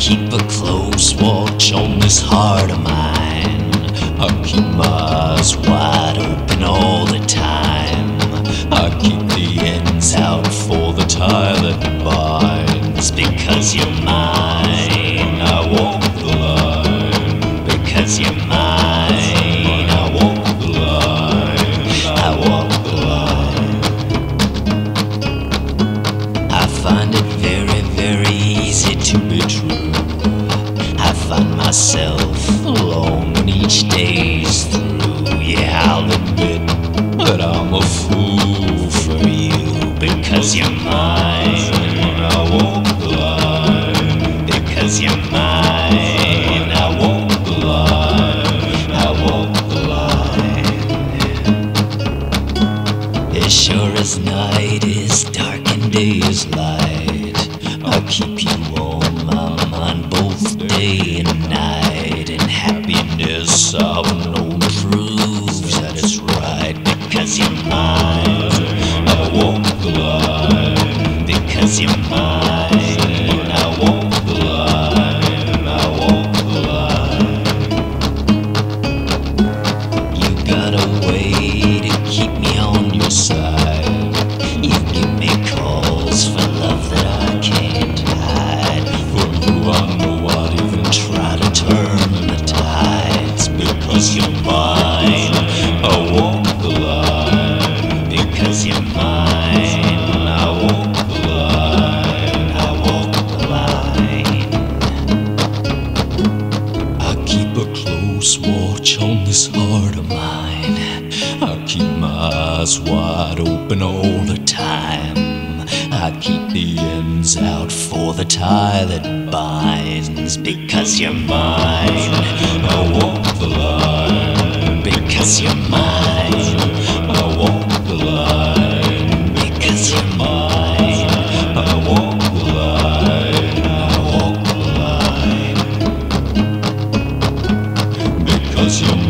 keep a close watch on this heart of mine. I keep my eyes wide open all the time. I keep the ends out for the tie that binds. Because you're mine, I walk the line. Because you're mine, I walk the line. I walk the line. I find it very, very easy to be true. I find myself alone when each day's through. Yeah, I'll admit that I'm a fool for you. Because you're mine, I walk the line. Because you're mine, I walk the line. I walk the line. As sure as night is dark and day is light, I'll keep you on my mind both day and night. And happiness I've known proves that it's right. Because you're mine, I walk the line. Because you're mine, I walk the line. I walk the line. You got a way to keep me on your side. You give me calls for love that I can't hide. For you I know I'd even try to turn the tides. Because you're mine, I walk the line. Because you're mine, I walk the line. I walk the line. I keep a close watch on this heart of mine. I keep my eyes wide open all the time. I keep the ends out for the tie that binds. Because you're mine, I walk the line. Because you're mine, I walk the line. Because you're mine, I walk the line. I walk the line. Because you're